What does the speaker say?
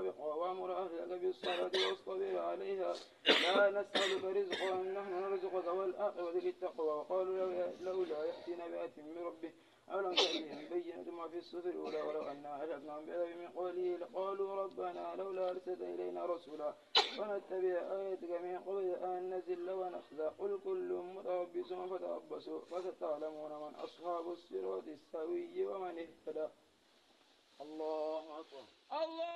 سابقا وأمر أهلك بالصلاة واصطبر عليها لا نسألك رزقا نحن نرزقك والعاقبة للتقوى. وقالوا لولا يأتينا بآية من ربه أولم تأتيهم بينة ما في الصحف الأولى ولو أنا أهلكناهم بعذاب من قبله لقالوا ربنا لولا أرسلت إلينا رسولا ونتبع آياتك من قبل أن نزل ونخزى قل كل متربص فتربصوا فستعلمون من أصحاب الصراط السوي ومن اهتدى. الله أكبر. الله